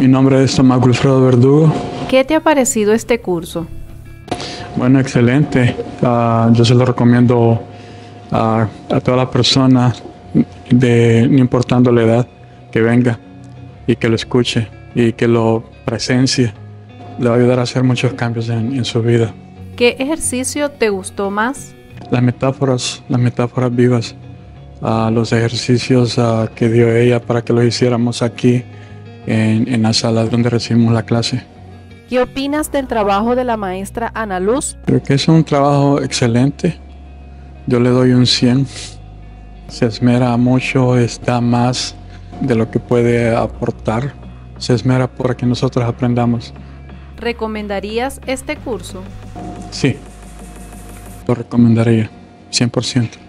Mi nombre es Tomás Wilfredo Verdugo. ¿Qué te ha parecido este curso? Bueno, excelente. Yo se lo recomiendo a toda la persona, no importando la edad, que venga y que lo escuche y que lo presencie. Le va a ayudar a hacer muchos cambios en su vida. ¿Qué ejercicio te gustó más? Las metáforas vivas, los ejercicios que dio ella para que los hiciéramos aquí en la sala donde recibimos la clase. ¿Qué opinas del trabajo de la maestra Ana Luz? Creo que es un trabajo excelente. Yo le doy un 100. Se esmera mucho, da más de lo que puede aportar. Se esmera para que nosotros aprendamos. ¿Recomendarías este curso? Sí, lo recomendaría, 100%.